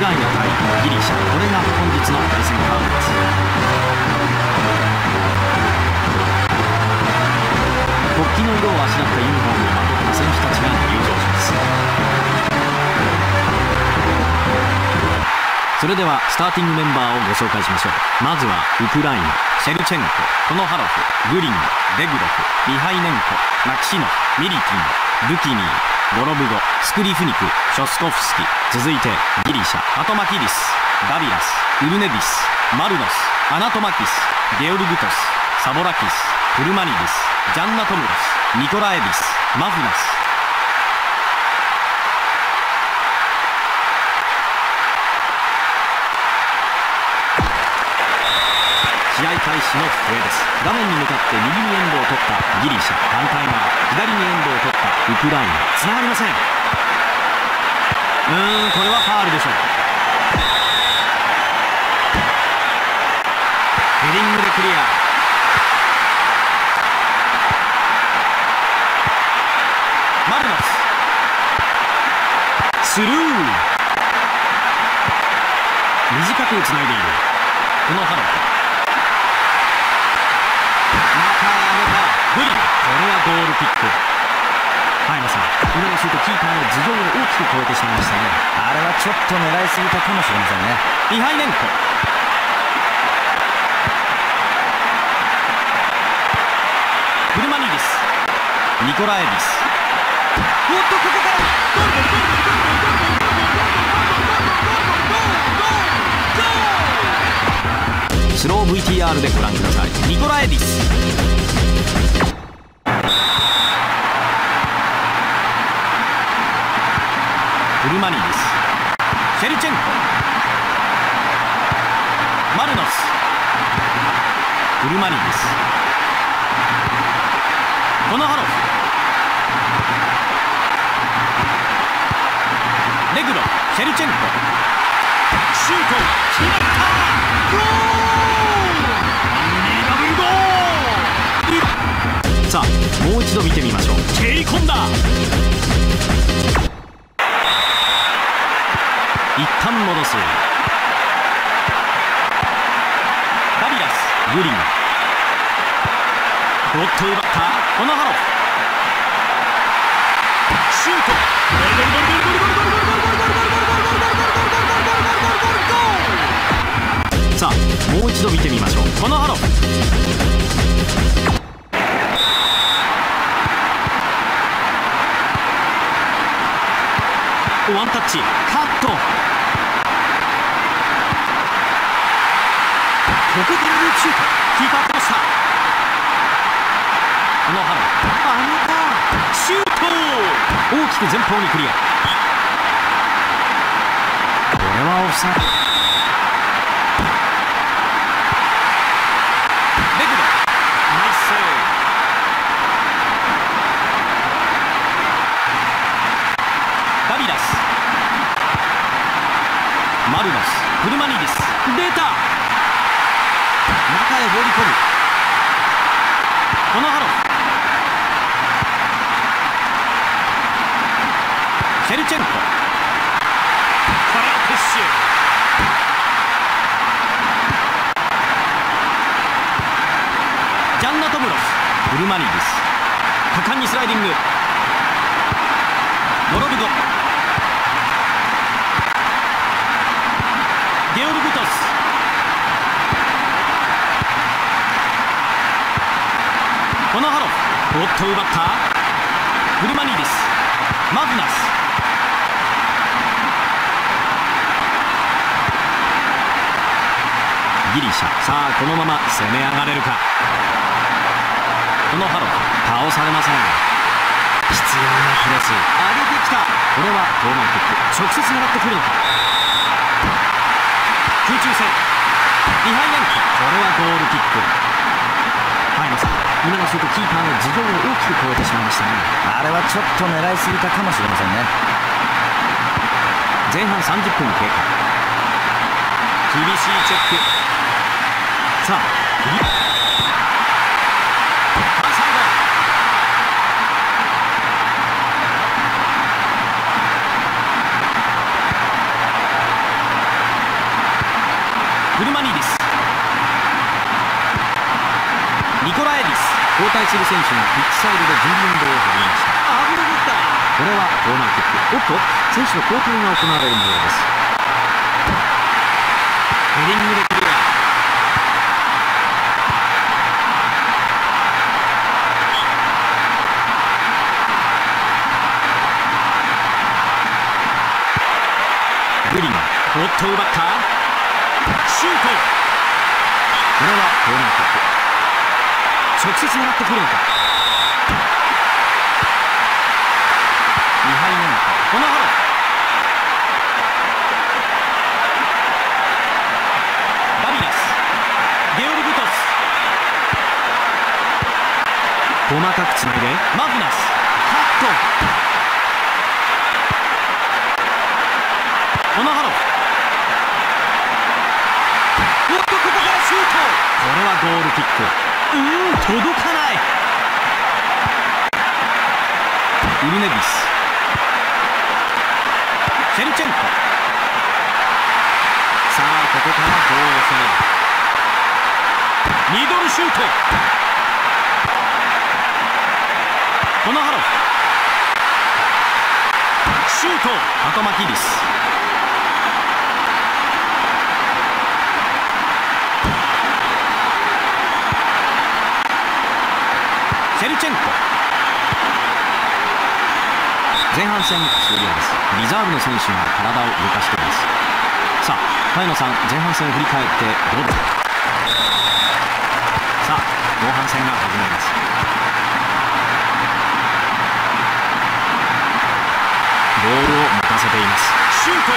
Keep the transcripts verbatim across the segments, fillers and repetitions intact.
ライナ対ギリシャ、これが本日の対戦カードです。国旗の色をあしらったユニフォームをまとった選手たちが入場します。それではスターティングメンバーをご紹介しましょう。まずはウクライナ、シェルチェンコ、コノハロフ、グリン、デグロフ、ミハイネンコ、マキシノフ、ミリティン、ルキニー、ゴロブゴ、スクリフニク、ショスコフスキ。続いてギリシャ、アトマキリス、ダビラス、ウルネディス、マルノス、アナトマキス、ゲオルグトス、サボラキス、クルマニディス、ジャンナトムロス、ニコラエディス、マフナス。試合開始の笛です。画面に向かって右にエンドを取ったギリシャ、反対側左にエンドを取ったウクライナ。つながりません。うーんこれはファールでしょう。ヘディングでクリア。マルノススルー。短くつないでいるこのハロー。グリル、これはゴールキック。早野さん、今のシュートキーパーの頭上を大きく超えてしまいましたね。 あれはちょっと狙いすぎたかもしれませんね。 ミハイネンコ、クルマニディス、ニコラエビス。おっとここからゴールゴールゴールゴールゴールゴールゴール。スロー ブイティーアール でご覧ください。ニコラエビス、クルマニディス、シェルチェンコ、マルノス、クルマニディス、コノハロフ、レグロ、シェルチェンコ、シュート決まった。ゴール、ダブルゴール。さあもう一度見てみましょう。蹴り込んだ。一旦戻す。ダビラス、グリン、おっと奪ったコノハロフ、シュート、さあもう一度見てみましょう。コノハロフ、ワンタッチ、カット。ここからループシュート、キーパー飛ばした。このハロー、あげたシュート、大きく前方にクリア。これはオフサイド。レグロ、ナイスセーブ。ダビラス、マルノス、クルマニディス、出た。中へ放り込むコノハロフ、シェルチェンコ、これはプッシュ。ジャンナトムロス、クルマニディス、果敢にスライディング。ゴロブゴ、ゲオルグトス、コノハロフ、おっと奪ったクルマニディス、マグナス、ギリシャ。さあこのまま攻め上がれるか。コノハロフ、倒されません。必要なプレス、上げてきた。これはコーナーキック、直接狙ってくるのか。空中戦、ミハイネンコ、これはゴールキック。早野さん、今のシュートキーパーの頭上を大きく超えてしまいましたね。 あれはちょっと狙いすぎたかもしれませんね。 前半さんじゅっぷん経過。厳しいチェック。さあフリップ、反サイド。 交代する選手がピッチサイドで準備運動を始めました。 危なかった。 これはコーナーキック。おっと、選手の交代が行われる模様です。 ヘディングでクリア。 グリン、 おっと奪った。シュート。 これはコーナーキック。直接狙ってくるのか。ミハイネンコ、このハロ。 ダビナス、ゲオルブトス。 細かくつないでマグナス、カット。 このハロ。 おっと、ここからシュート。 これはゴールキック。 うーん、届かない。 ウルネビス、 シェルチェンコ。 さあここからどう攻める。 ミドルシュート。 このハロ。 シュート。 アトマキリス、 シェルチェンコ。 前半戦終了です。リザーブの選手が体を動かしています。さあ早野さん、前半戦を振り返ってどうですか。さあ後半戦が始まります。ボールを持たせています。 シュート。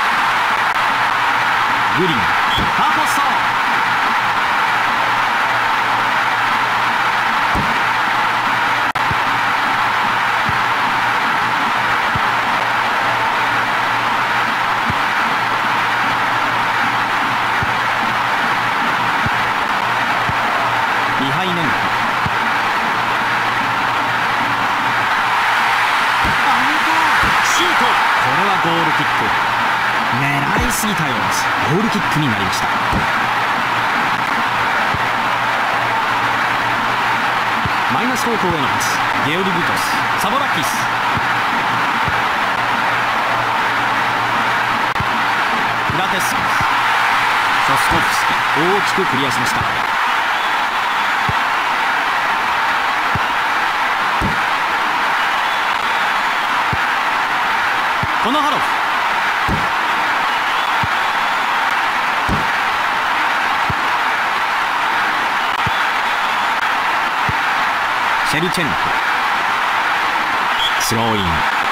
グリーン、 パーポスト。 ミハイネンコ、 シュート。 これはゴールキック。狙いすぎたようです。ゴールキックになりました。マイナス方向へのパス。ゲオルブトス、 サボラキス。 グラテスキス、ソスコフスキ、大きくクリアしました。 このハロフ。 シェルチェンコ、スローイン。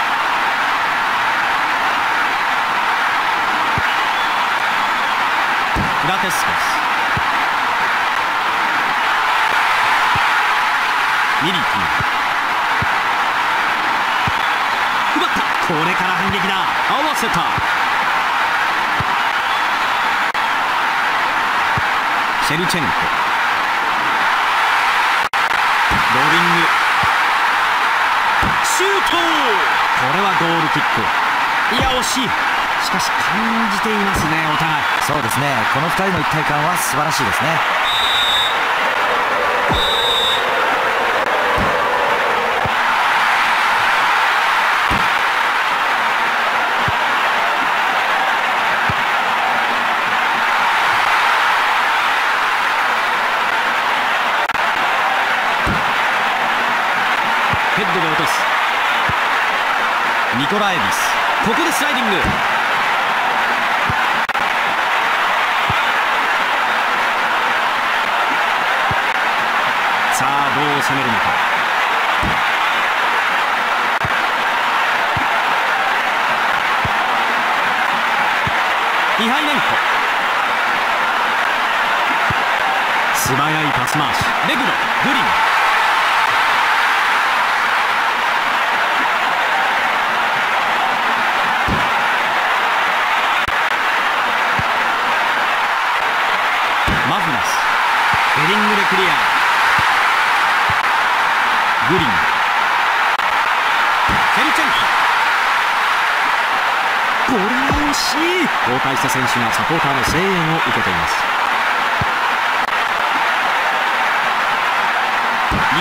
グラテスコス、 ミリティ、 奪った。これから反撃だ。合わせた。 シェルチェンコ、 ローリング。シュート。 これはゴールキック。 いや惜しい。 しかし感じていますね、お互い。 そうですね、このふたりの一体感は素晴らしいですね。 ヘッドで落とす。 ニコラエビス、 ここでスライディング。 さあどう攻めるのか。 ミハイネンコ。 素早いパス回し。 レグロ、グリン。 マフナス、 ヘディングでクリア。 グリン、 シェルチェンコ。これは惜しい。 交代した選手がサポーターの声援を受けています。 ミ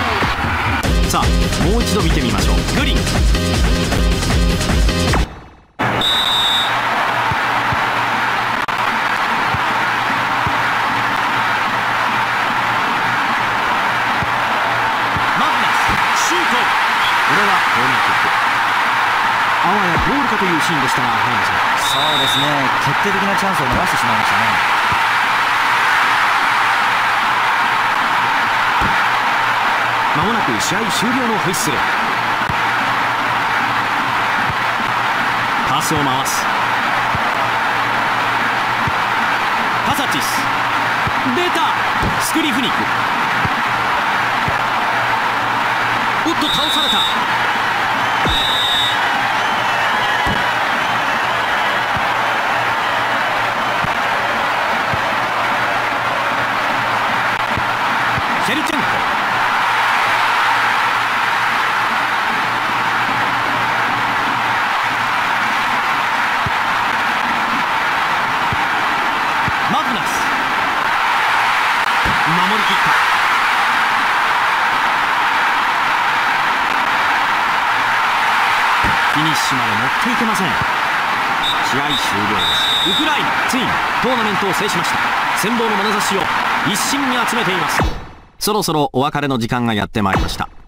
さあもう一度見てみましょう。グリン、あわやゴールかというシーンでしたが、早野さん。 そうですね、決定的なチャンスを逃してしまいましたね。 まもなく試合終了のホイッスル。パスを回す。カサティス、出た。スクリフニク、おっと倒された。シェルチェンコ、マグナス、守り切った。フィニッシュまで持っていけません。試合終了です。ウクライナついにトーナメントを制しました。羨望の眼差しを一身に集めています。そろそろお別れの時間がやってまいりました。